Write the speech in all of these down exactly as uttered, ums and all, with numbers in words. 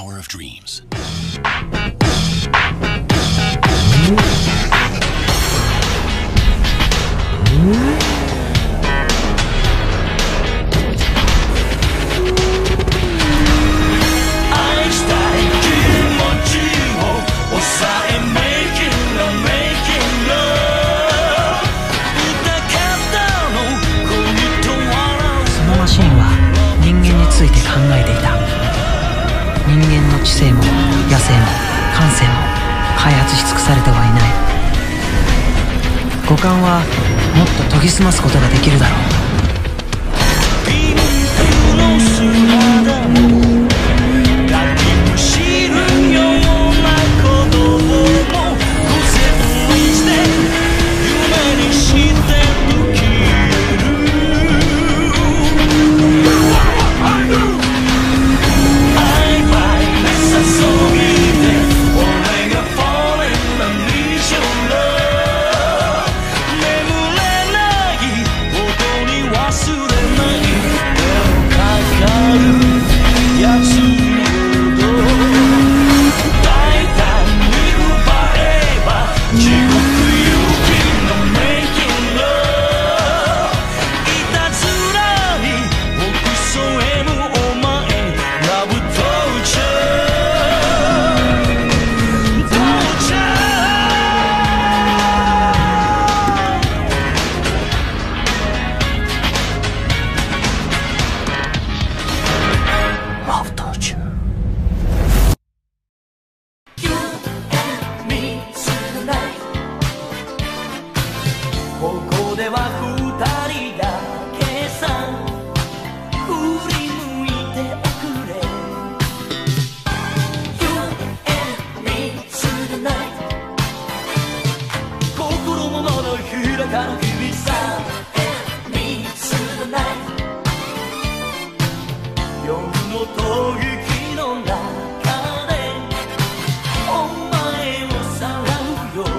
power of dreams. マシンは人間について考えていた。人間の知性も野生も感性も開発し尽くされてはいない。五感はもっと研ぎ澄ますことができるだろう。 ここでは二人だけさ、振り向いておくれ You and me tonight 心ももの開かぬ日々さ You and me tonight 夜の吐息の中でお前をさらうよ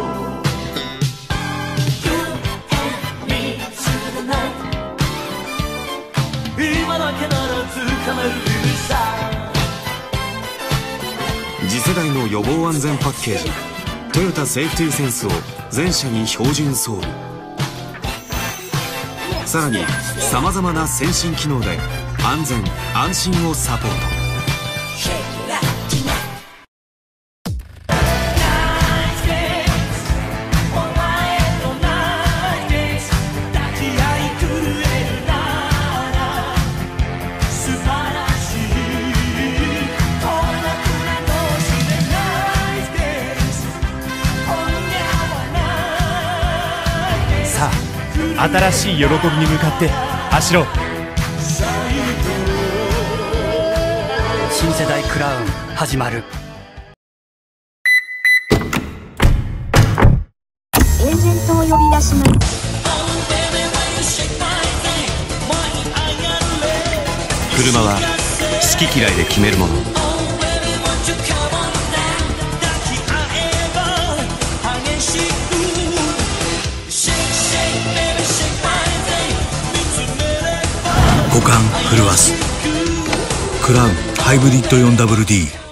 今だけなら掴めるさ。 次世代の予防安全パッケージトヨタセーフティーセンスを全車に標準装備。さらにさまざまな先進機能で安全安心をサポート。 さあ新しい喜びに向かって走ろう。 新世代クラウン始まる。 エージェントを呼び出します。 車は好き嫌いで決めるもの。五感震わすクラウンハイブリッド フォーダブリューディー